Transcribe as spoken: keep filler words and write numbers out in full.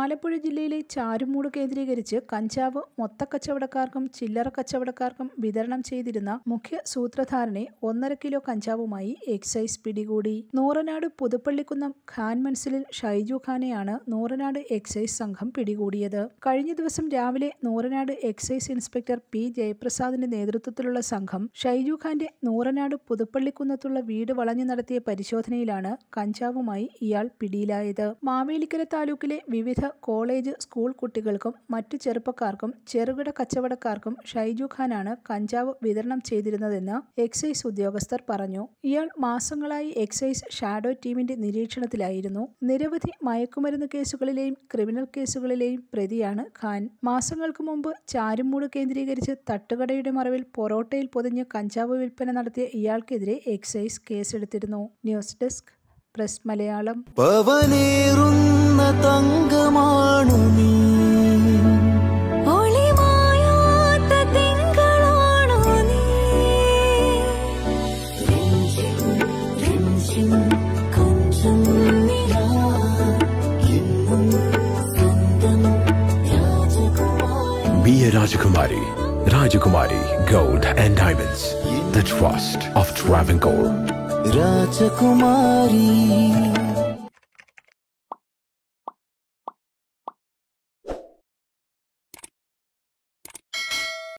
ആലപ്പുഴ ജില്ലയിലെ ചാരുമൂട് കേന്ദ്രീകരിച്ച് കഞ്ചാവ് മൊത്തക്കച്ചവടക്കാർക്കും ചില്ലറ കച്ചവടക്കാർക്കും വിതരണം ചെയ്തിരുന്ന മുഖ്യ സൂത്രധാരനെ ഒന്നര കിലോ കഞ്ചാവുമായി എക്സൈസ് പിടികൂടി. നൂറനാട് പുതുപ്പള്ളിക്കുന്നം ഖാൻ മൻസിലിൽ ഷൈജു ഖാനെയാണ് നൂറനാട് എക്സൈസ് സംഘം പിടികൂടിയത്. കഴിഞ്ഞ ദിവസം രാവിലെ നൂറനാട് എക്സൈസ് ഇൻസ്പെക്ടർ പി ജയപ്രസാദിന്റെ നേതൃത്വത്തിലുള്ള സംഘം ഷൈജു ഖാന്റെ നൂറനാട് പുതുപ്പള്ളിക്കുന്നത്തുള്ള വീട് വളഞ്ഞു നടത്തിയ പരിശോധനയിലാണ് കഞ്ചാവുമായി ഇയാൾ പിടിയിലായത്. മാവേലിക്കര താലൂക്കിലെ വിവിധ കോളേജ് സ്കൂൾ കുട്ടികൾക്കും മറ്റു ചെറുപ്പക്കാർക്കും ചെറുകിട കച്ചവടക്കാർക്കും ഷൈജു ഖാനാണ് കഞ്ചാവ് വിതരണം ചെയ്തിരുന്നതെന്ന് എക്സൈസ് ഉദ്യോഗസ്ഥർ പറഞ്ഞു. ഇയാൾ മാസങ്ങളായി എക്സൈസ് ഷാഡോ ടീമിന്റെ നിരീക്ഷണത്തിലായിരുന്നു. നിരവധി മയക്കുമരുന്ന് കേസുകളിലെയും ക്രിമിനൽ കേസുകളിലെയും പ്രതിയാണ് ഖാൻ. മാസങ്ങൾക്ക് മുമ്പ് ചാരുമൂട് കേന്ദ്രീകരിച്ച് തട്ടുകടയുടെ മറവിൽ പൊറോട്ടയിൽ പൊതിഞ്ഞ് കഞ്ചാവ് വിൽപ്പന നടത്തിയ ഇയാൾക്കെതിരെ എക്സൈസ് കേസെടുത്തിരുന്നു. News desk press Malayalam. പവനേറുന്ന തങ്കമാണു നീ, ഒളിമായാത്ത തിങ്കളാണു നീ, കൊഞ്ചം നിലാ എന്നും സ്വന്തം രാജകുമാരി. Be a Rajakumari. Rajakumari Gold and Diamonds. The trust of Travancore. Rajakumari.